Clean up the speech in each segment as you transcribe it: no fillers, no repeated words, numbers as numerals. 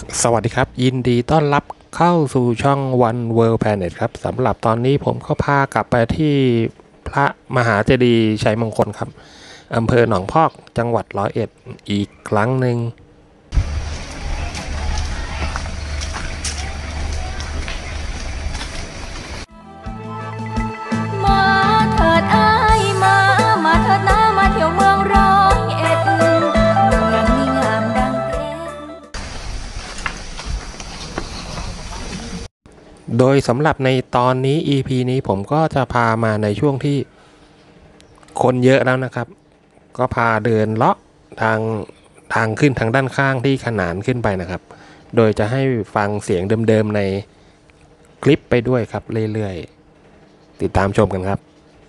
สวัสดีครับยินดีต้อนรับเข้าสู่ช่อง One World Planet ครับสำหรับตอนนี้ผมก็พากลับไปที่พระมหาเจดีย์ชัยมงคลครับอำเภอหนองพอกจังหวัด101อีกครั้งหนึ่งมาเถิดอ้ายมาเถิดนะมาเที่ยวเมือง101เมืองนี้งามดังเพชรโดยสำหรับในตอนนี้ EP นี้ผมก็จะพามาในช่วงที่คนเยอะแล้วนะครับก็พาเดินเลาะทางขึ้นทางด้านข้างที่ขนานขึ้นไปนะครับโดยจะให้ฟังเสียงเดิมๆในคลิปไปด้วยครับเรื่อยๆติดตามชมกันครับ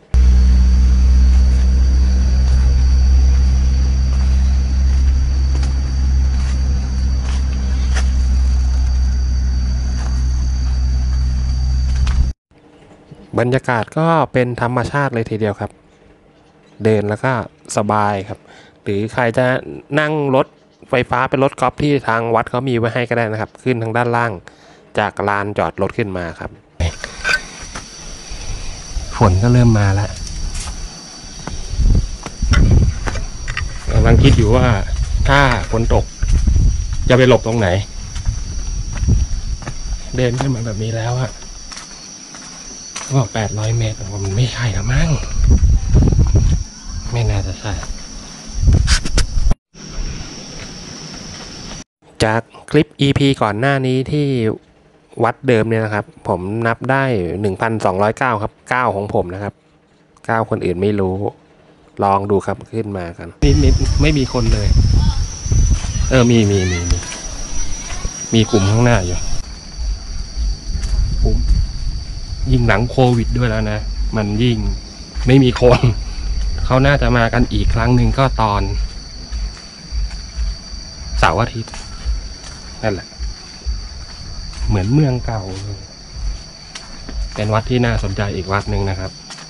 บรรยากาศก็เป็นธรรมชาติเลยทีเดียวครับเดินแล้วก็สบายครับหรือใครจะนั่งรถไฟฟ้าเป็นรถกอล์ฟที่ทางวัดเขามีไว้ให้ก็ได้นะครับขึ้นทางด้านล่างจากลานจอดรถขึ้นมาครับฝนก็เริ่มมาแล้วกำลังคิดอยู่ว่าถ้าฝนตกจะไปหลบตรงไหนเดินขึ้นมาแบบนี้แล้วอะบอก800 เมตรมันไม่ใช่แล้วมั้งไม่น่าจะใช่จากคลิป EP ก่อนหน้านี้ที่วัดเดิมเนี่ยนะครับผมนับได้ 1,209 ครับ9ของผมนะครับ9คนอื่นไม่รู้ลองดูครับขึ้นมากันนี่ไม่มีคนเลยมีกลุ่มข้างหน้าอยู่กลุ่มยิ่งหลังโควิดด้วยแล้วนะมันยิ่งไม่มีคนเขาน่าจะมากันอีกครั้งหนึ่งก็ตอนเสาร์อาทิตย์นั่นแหละเหมือนเมืองเก่าเป็นวัดที่น่าสนใจอีกวัดหนึ่งนะครับ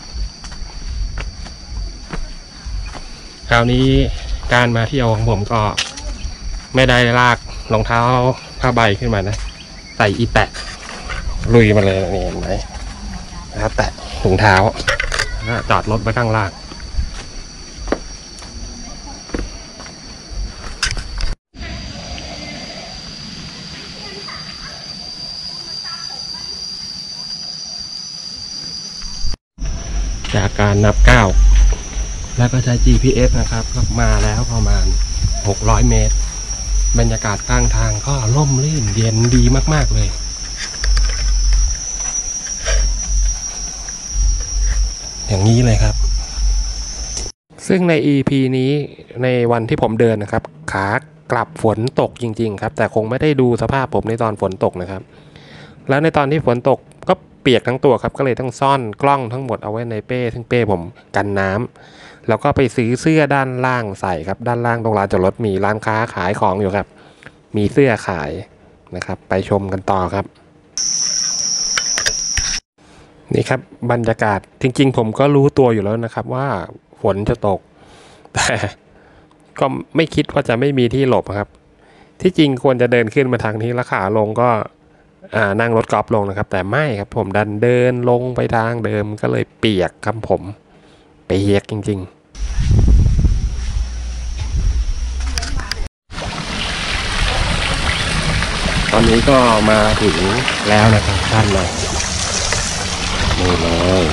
คราวนี้การมาเที่ยวของผมก็ไม่ได้ลากรองเท้าผ้าใบขึ้นมานะใส่อีแตะลุยมาเลยนี่เห็นไหมนะครับแตะถุงเท้าจอดรถไว้ข้างล่างจากการนับก้าวแล้วก็ใช้ GPS นะครับก็มาแล้วประมาณ600 เมตรบรรยากาศข้างทางก็ร่มรื่นเย็นดีมากๆเลยอย่างนี้เลยครับซึ่งใน EP นี้ในวันที่ผมเดินนะครับขากลับฝนตกจริงๆครับแต่คงไม่ได้ดูสภาพผมในตอนฝนตกนะครับแล้วในตอนที่ฝนตกก็เปียกทั้งตัวครับก็เลยต้องซ่อนกล้องทั้งหมดเอาไว้ในเป้ซึ่งเป้ผมกันน้ำแล้วก็ไปซื้อเสื้อด้านล่างใส่ครับด้านล่างตรงลานจอดรถมีร้านค้าขายของอยู่ครับมีเสื้อขายนะครับไปชมกันต่อครับนี่ครับบรรยากาศจริงๆผมก็รู้ตัวอยู่แล้วนะครับว่าฝนจะตกแต่ก็ไม่คิดว่าจะไม่มีที่หลบครับที่จริงควรจะเดินขึ้นมาทางนี้แล้วขาลงก็นั่งรถกอล์ฟลงนะครับแต่ไม่ครับผมดันเดินลงไปทางเดิมก็เลยเปียกครับผมเปียกจริงๆตอนนี้ก็มาถึงแล้วนะครับท่านเลยนี่เลย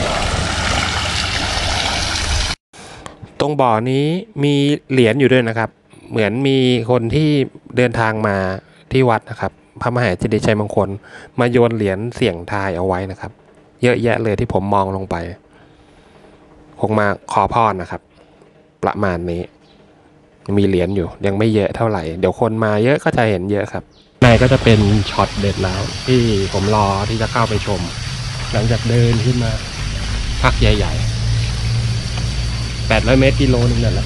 ตรงบ่อนี้มีเหรียญอยู่ด้วยนะครับเหมือนมีคนที่เดินทางมาที่วัดนะครับพระมหาเจดีย์ชัยมงคลมาโยนเหรียญเสี่ยงทายเอาไว้นะครับเยอะแยะเลยที่ผมมองลงไปคงมาขอพรนะครับประมาณนี้มีเหรียญอยู่ยังไม่เยอะเท่าไหร่เดี๋ยวคนมาเยอะก็จะเห็นเยอะครับในก็จะเป็นช็อตเด็ดแล้วที่ผมรอที่จะเข้าไปชมหลังจากเดินขึ้นมาพักใหญ่ๆ800 เมตรกิโลนึงนั่นแหละ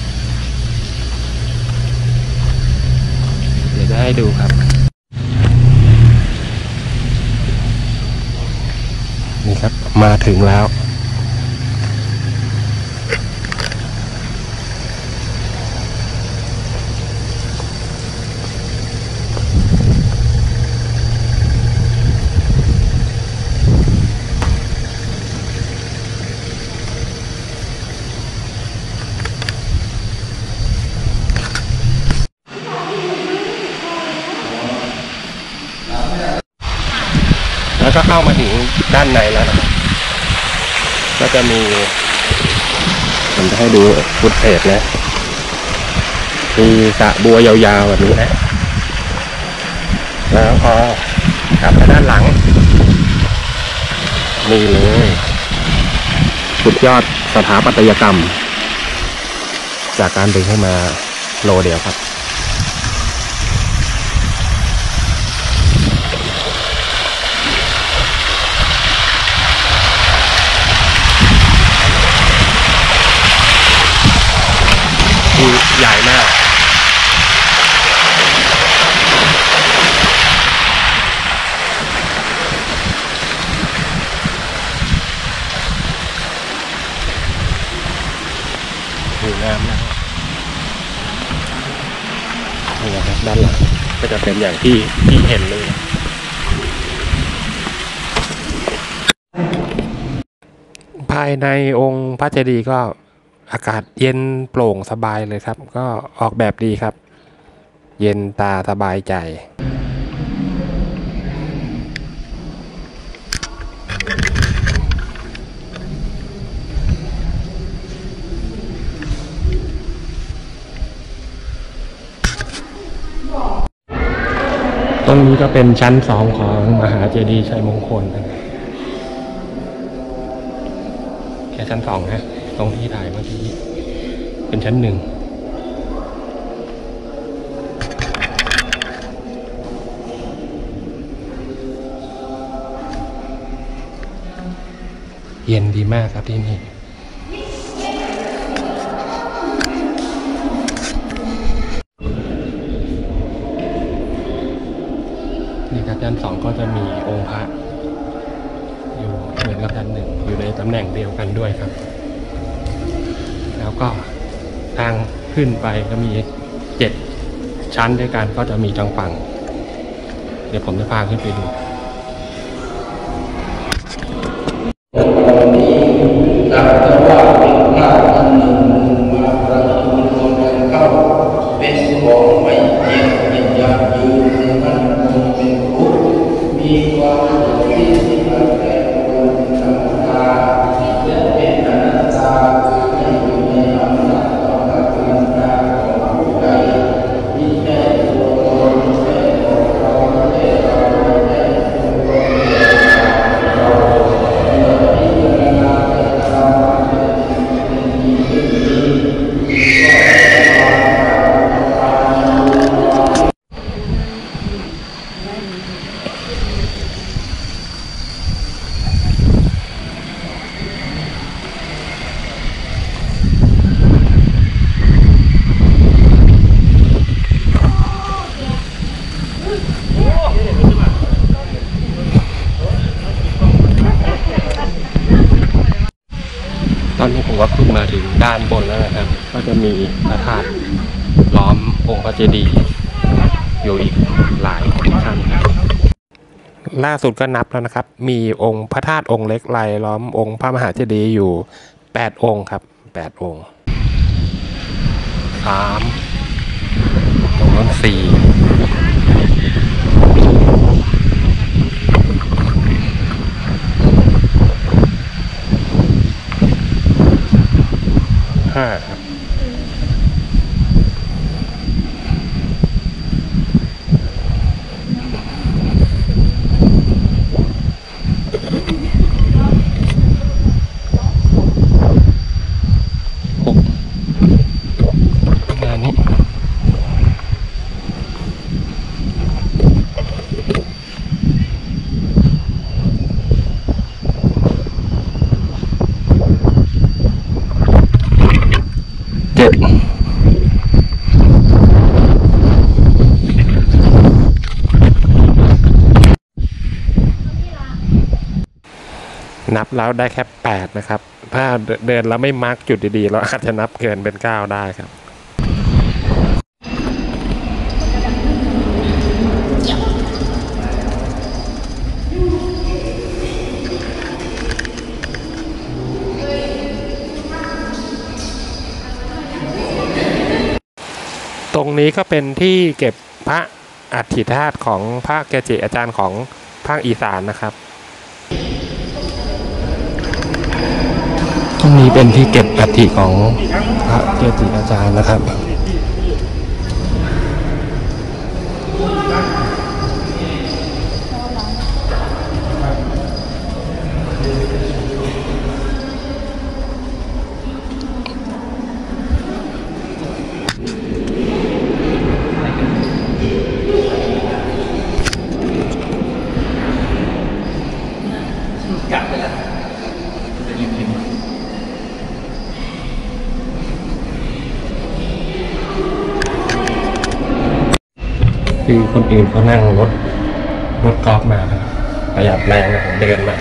เดี๋ยวจะให้ดูครับนี่ครับมาถึงแล้วก็เข้ามาถึงด้านในแล้วนะครับก็จะมีผมจะให้ดูฟุตเทจนะมีสระบัวยาวๆแบบนี้นะแล้วพอกลับไปด้านหลังนี่เลยสุดยอดสถาปัตยกรรมจากการดึงให้มาโลเดียวครับใหญ่มากดูน้ำนะครับนี่นะครับด้านหลังก็จะเป็นอย่างที่เห็นเลยภายในองค์พระเจดีย์ก็อากาศเย็นโปร่งสบายเลยครับก็ออกแบบดีครับเย็นตาสบายใจตรงนี้ก็เป็นชั้น2ของมหาเจดีย์ชัยมงคลนะครับแค่ชั้น2นะตรงที่ถ่ายเมื่อกี้เป็นชั้น1เย็นดีมากครับที่นี่นี่ครับชั้น2ก็จะมีองค์พระอยู่เหมือนกับชั้น1อยู่ในตำแหน่งเดียวกันด้วยครับแล้วก็ทางขึ้นไปก็มี7ชั้นด้วยกันก็จะมีจังฝั่งเดี๋ยวผมจะพาขึ้นไปดูเป็นของไม่เที่ยงเป็นอย่างยืนในมันคงเป็นทุกข์มีความที่แปลกปรวนธรรมดาและเป็นอนัตตาไม่อยู่ในอำนาจของพระกรุณาของผู้ใดที่แท้ตัวตนแท้ของเราแท้เราแท้ตัวตนเราเมื่อพิจารณาไปตามความเป็นจริงเป็นจริงขึ้นนี้ตอนนี้ผมก็ขึ้นมาถึงด้านบนแล้วนะครับก็จะมีพระธาตุล้อมองค์พระเจดีย์อยู่อีกหลายชั้นครับล่าสุดก็นับแล้วนะครับมีองค์พระธาตุองค์เล็กลายล้อมองค์พระมหาเจดีย์อยู่8องค์ครับ8องค์3ตรงนั้น4 5ครับงานนี้นับแล้วได้แค่8นะครับถ้าเดินแล้วไม่มาร์กจุดดีๆเราอาจจะนับเกินเป็น9ได้ครับตรงนี้ก็เป็นที่เก็บพระอัฐิธาตุของพระเกจิอาจารย์ของภาคอีสานนะครับตรงนี้เป็นที่เก็บอัฐิของพระเกจิอาจารย์นะครับคือคนอื่นเขานั่งรถกอล์ฟมาครับประหยัดแรงนะผมเดินมา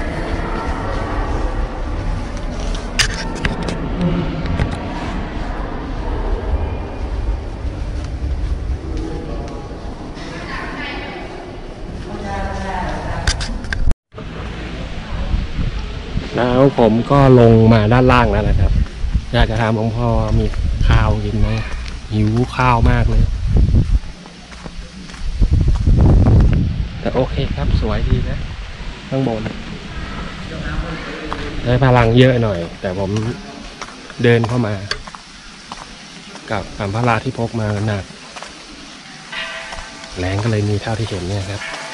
แล้วผมก็ลงมาด้านล่างแล้วนะครับอยากจะถามหลวงพ่อมีข้าวกินไหมหิวข้าวมากเลยแต่โอเคครับสวยดีนะข้างบนได้พลังเยอะหน่อยแต่ผมเดินเข้ามากับสัมภาระที่พกมาหนักแรงก็เลยมีเท่าที่เห็นเนี่ยครับ